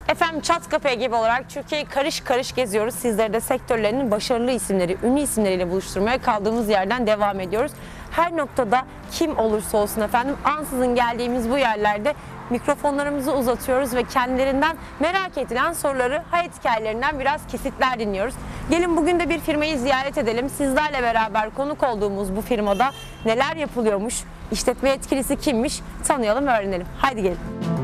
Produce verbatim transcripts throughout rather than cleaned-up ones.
Efendim Çat Kapı ekibi olarak Türkiye'yi karış karış geziyoruz. Sizleri de sektörlerinin başarılı isimleri, ünlü isimleriyle buluşturmaya kaldığımız yerden devam ediyoruz. Her noktada kim olursa olsun efendim ansızın geldiğimiz bu yerlerde mikrofonlarımızı uzatıyoruz ve kendilerinden merak edilen soruları, hayat hikayelerinden biraz kesitler dinliyoruz. Gelin bugün de bir firmayı ziyaret edelim. Sizlerle beraber konuk olduğumuz bu firmada neler yapılıyormuş, işletme yetkilisi kimmiş tanıyalım, öğrenelim. Haydi gelin.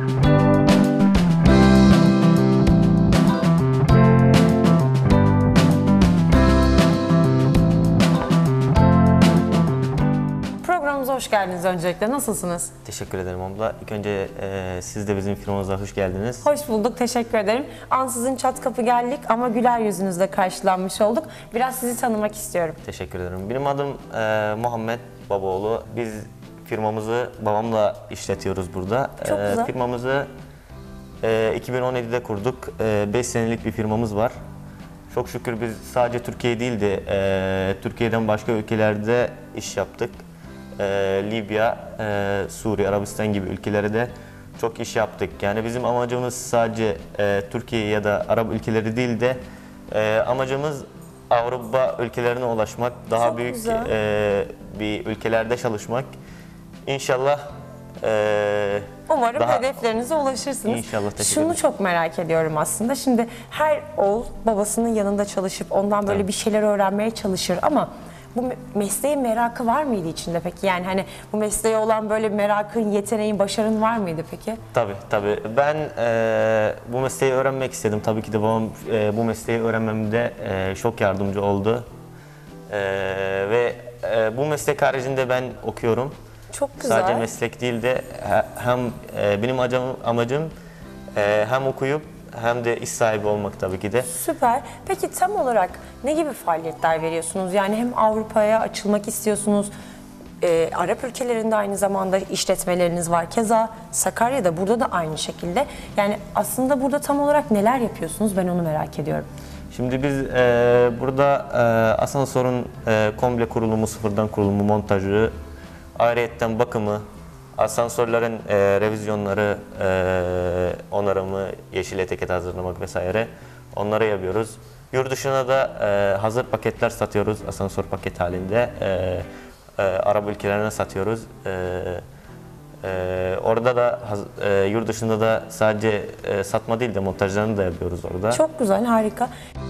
Programımıza hoş geldiniz öncelikle. Nasılsınız? Teşekkür ederim abla. İlk önce e, siz de bizim firmamıza hoş geldiniz. Hoş bulduk, teşekkür ederim. Ansızın Çat Kapı geldik ama güler yüzünüzle karşılanmış olduk. Biraz sizi tanımak istiyorum. Teşekkür ederim. Benim adım e, Muhammed Babaoğlu. Biz firmamızı babamla işletiyoruz burada. Çok E, güzel. Firmamızı e, iki bin on yedi'de kurduk. beş senelik bir firmamız var. Çok şükür biz sadece Türkiye değil de e, Türkiye'den başka ülkelerde iş yaptık. E, Libya, e, Suriye, Arabistan gibi ülkelere de çok iş yaptık. Yani bizim amacımız sadece e, Türkiye ya da Arap ülkeleri değil de e, amacımız Avrupa ülkelerine ulaşmak, daha Çok büyük güzel. e, bir ülkelerde çalışmak. İnşallah e, Umarım daha- hedeflerinize ulaşırsınız. İnşallah, teşekkür Şunu ederim. çok merak ediyorum aslında. Şimdi her oğul babasının yanında çalışıp ondan böyle Tabii. bir şeyler öğrenmeye çalışır ama bu me- mesleğin merakı var mıydı içinde peki? Yani hani bu mesleğe olan böyle merakın, yeteneğin, başarın var mıydı peki? Tabii tabii. Ben e, bu mesleği öğrenmek istedim. Tabii ki de babam e, bu mesleği öğrenmemde e, çok yardımcı oldu. E, ve e, bu meslek haricinde ben okuyorum. Çok güzel. Sadece meslek değil de he- hem e, benim amacım, amacım e, hem okuyup hem de iş sahibi olmak tabii ki de. Süper. Peki tam olarak ne gibi faaliyetler veriyorsunuz? Yani hem Avrupa'ya açılmak istiyorsunuz, e, Arap ülkelerinde aynı zamanda işletmeleriniz var. Keza Sakarya'da, burada da aynı şekilde. Yani aslında burada tam olarak neler yapıyorsunuz? Ben onu merak ediyorum. Şimdi biz e, burada e, asansörün e, komple kurulumu, sıfırdan kurulumu, montajı, ayrıyetten bakımı, asansörlerin e, revizyonları, e, onarımı, yeşil etiket hazırlamak vesaire onları yapıyoruz. Yurt dışına da e, hazır paketler satıyoruz, asansör paket halinde. E, e, Arap ülkelerine satıyoruz. E, e, orada da haz- e, yurt dışında da sadece e, satma değil de montajlarını da yapıyoruz orada. Çok güzel, harika.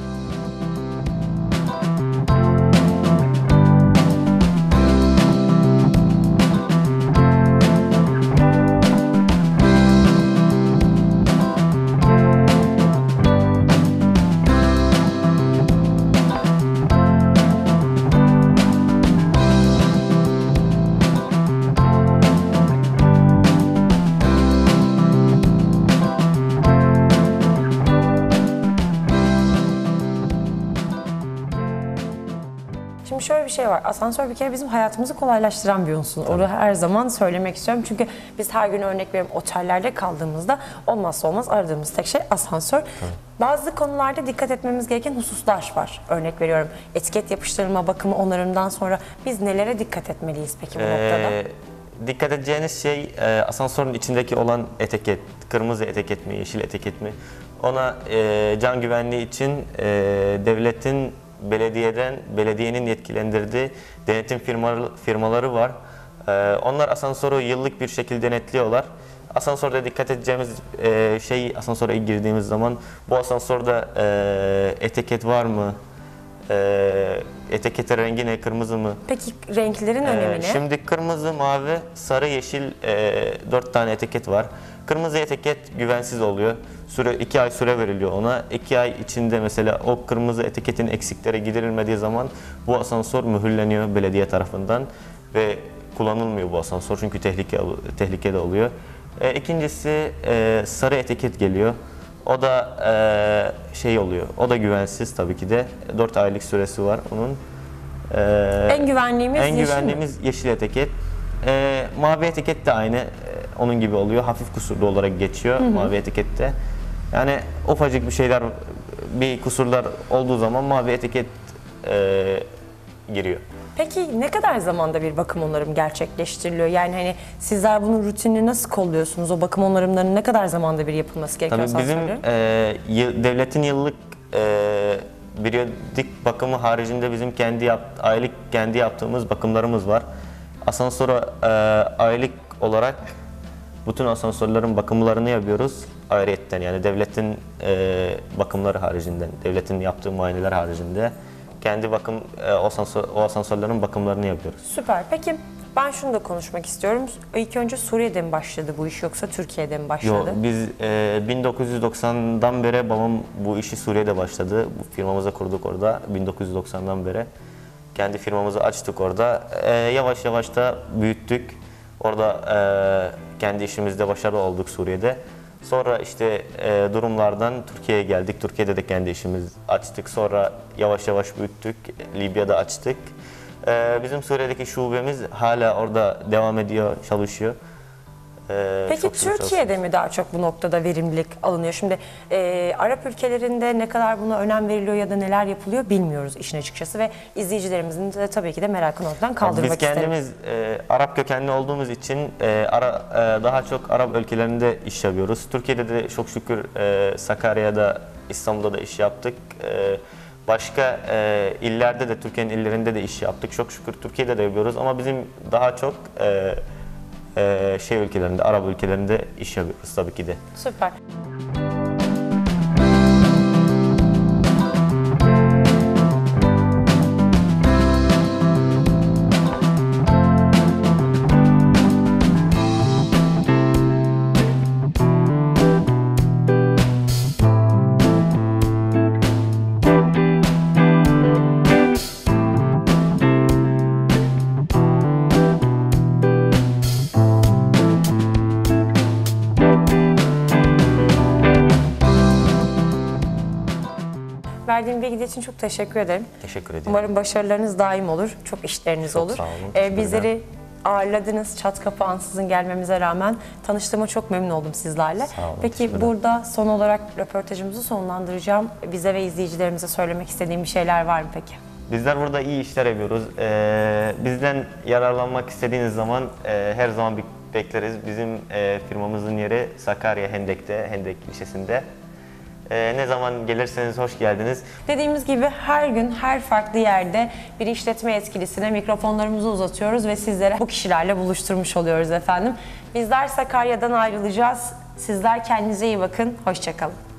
Şimdi şöyle bir şey var. Asansör bir kere bizim hayatımızı kolaylaştıran bir unsur. Onu her zaman söylemek istiyorum. Çünkü biz her gün örnek veriyorum otellerde kaldığımızda olmazsa olmaz aradığımız tek şey asansör. Bazı konularda dikkat etmemiz gereken hususlar var. Örnek veriyorum etiket yapıştırma, bakımı, onarımdan sonra biz nelere dikkat etmeliyiz peki bu noktada? Ee, dikkat edeceğiniz şey e, asansörün içindeki olan etiket, kırmızı etiket mi, yeşil etiket mi? Ona e, can güvenliği için e, devletin belediyeden, belediyenin yetkilendirdiği denetim firmaları, firmaları var. E, onlar asansörü yıllık bir şekilde denetliyorlar. Asansörde dikkat edeceğimiz e, şey, asansöre girdiğimiz zaman bu asansörde e, etiket var mı? E, etiketin rengi ne, kırmızı mı? Peki renklerin Ee, önemi ne? Şimdi kırmızı, mavi, sarı, yeşil e, dört tane etiket var. Kırmızı etiket güvensiz oluyor. Süre, iki ay süre veriliyor ona. iki ay içinde mesela o kırmızı etiketin eksikleri giderilmediği zaman bu asansör mühürleniyor belediye tarafından ve kullanılmıyor bu asansör çünkü tehlike tehlikede oluyor. E, ikincisi e, sarı etiket geliyor. O da e, şey oluyor. O da güvensiz tabii ki de. dört aylık süresi var onun. E, En güvenliğimiz en yeşil mi? güvenliğimiz yeşil etiket. E, mavi etiket de aynı e, onun gibi oluyor. Hafif kusurlu olarak geçiyor mavi etikette. Yani ufacık bir şeyler, bir kusurlar olduğu zaman mavi etiket e, giriyor. Peki ne kadar zamanda bir bakım onarım gerçekleştiriliyor? Yani hani sizler bunun rutinini nasıl kolluyorsunuz? O bakım onarımlarının ne kadar zamanda bir yapılması gerekiyor Tabii bizim asansörlerin? e, yı- devletin yıllık e, periyodik bakımı haricinde bizim kendi yap, aylık kendi yaptığımız bakımlarımız var. Asansöre e, aylık olarak bütün asansörlerin bakımlarını yapıyoruz ayrıyetten, yani devletin e, bakımları haricinden, devletin yaptığı muayeneler haricinde kendi bakım e, o, asansör, o asansörlerin bakımlarını yapıyoruz. Süper. Peki ben şunu da konuşmak istiyorum. İlk önce Suriye'de mi başladı bu iş yoksa Türkiye'de mi başladı? Yo, biz e, bin dokuz yüz doksandan beri babam bu işi Suriye'de başladı. Bu firmamızı kurduk orada bin dokuz yüz doksandan beri. Kendi firmamızı açtık orada. E, yavaş yavaş da büyüttük. Orada e, kendi işimizde başarılı olduk Suriye'de. Sonra işte e, durumlardan Türkiye'ye geldik. Türkiye'de de kendi işimizi açtık. Sonra yavaş yavaş büyüttük. Libya'da açtık. E, bizim Suriye'deki şubemiz hala orada devam ediyor, çalışıyor. E, Peki çok şükür Türkiye'de çalışıyor. mi daha çok bu noktada verimlilik alınıyor? Şimdi e, Arap ülkelerinde ne kadar buna önem veriliyor ya da neler yapılıyor bilmiyoruz işin açıkçası ve izleyicilerimizin de tabii ki de merakını ortadan kaldırmak Biz isterim. kendimiz e, Arap kökenli olduğumuz için e, ara, e, daha çok Arap ülkelerinde iş yapıyoruz. Türkiye'de de çok şükür e, Sakarya'da, İstanbul'da da iş yaptık. E, başka e, illerde de, Türkiye'nin illerinde de iş yaptık. Çok şükür Türkiye'de de yapıyoruz ama bizim daha çok e, e, şey ülkelerinde, Arap ülkelerinde iş yapıyoruz tabii ki de. Süper. Verdiğin bilgi için çok teşekkür ederim. Teşekkür ederim. Umarım başarılarınız daim olur, çok işleriniz Çok olur. sağ olun, Ee, teşekkür bizleri ağırladınız, çat kapı ansızın gelmemize rağmen tanıştığıma çok memnun oldum sizlerle. Sağ olun, Peki teşekkürler. burada son olarak röportajımızı sonlandıracağım. Bize ve izleyicilerimize söylemek istediğim bir şeyler var mı peki? Bizler burada iyi işler yapıyoruz. Ee, bizden yararlanmak istediğiniz zaman e, her zaman bir bekleriz. Bizim e, firmamızın yeri Sakarya Hendek'te, Hendek ilçesinde. E, ne zaman gelirseniz hoş geldiniz. Dediğimiz gibi her gün her farklı yerde bir işletme yetkilisine mikrofonlarımızı uzatıyoruz ve sizlere bu kişilerle buluşturmuş oluyoruz efendim. Bizler Sakarya'dan ayrılacağız. Sizler kendinize iyi bakın. Hoşça kalın.